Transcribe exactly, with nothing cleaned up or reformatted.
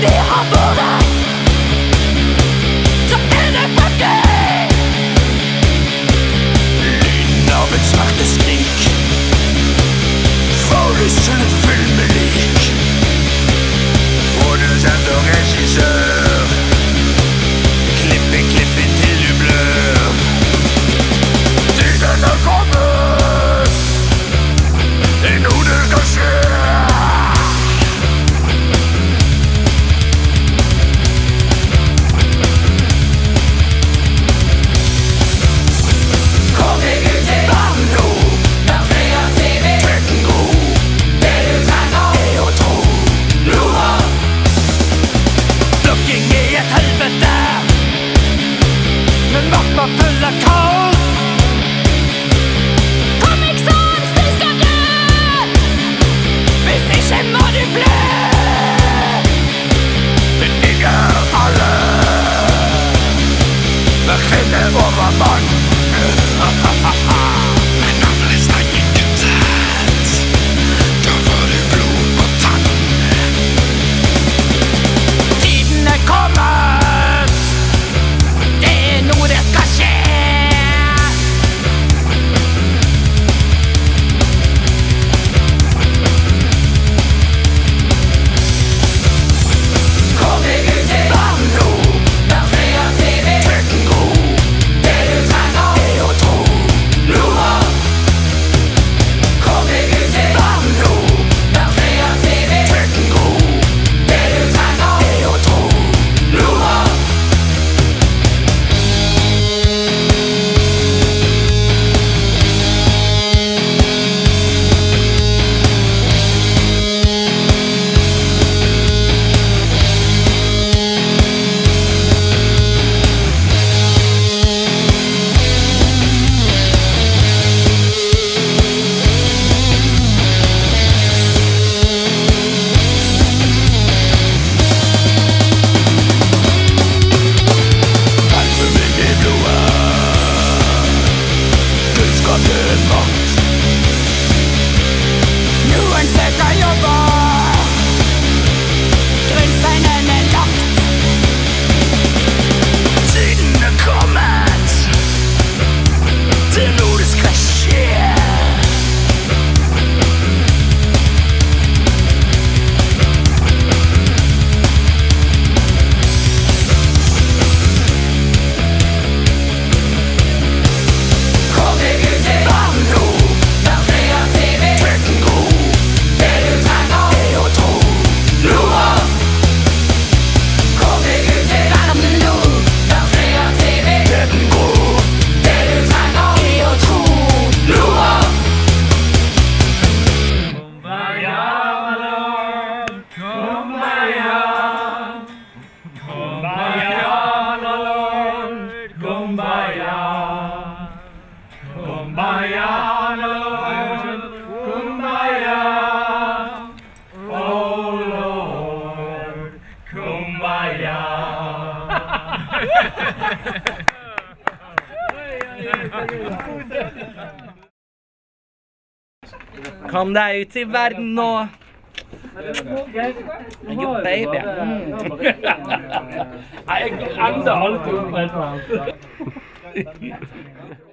det har vært, så er det ferdig. Lyden av et smerteskrik får lyst til en filmelik. Produsent og regissør, klippe, klippe til du blør. Tiden er kommet, det er noe det skal skje. Full av kaos. Kom eksamen, du skal dø. Hvis ikke må du blø. Men ikke alle med kvinne over mann. Men navnet er ikke tatt, da får du blod på tann. Tiden er kommet, det er noe det skal skje. Kom deg ut i verden nå. Jo, baby. Nei, jeg ender alltid opp på et eller annet.